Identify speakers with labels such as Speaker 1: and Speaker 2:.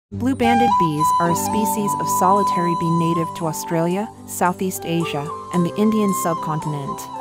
Speaker 1: Blue-banded bees are a species of solitary bee native to Australia, Southeast Asia, and the Indian subcontinent.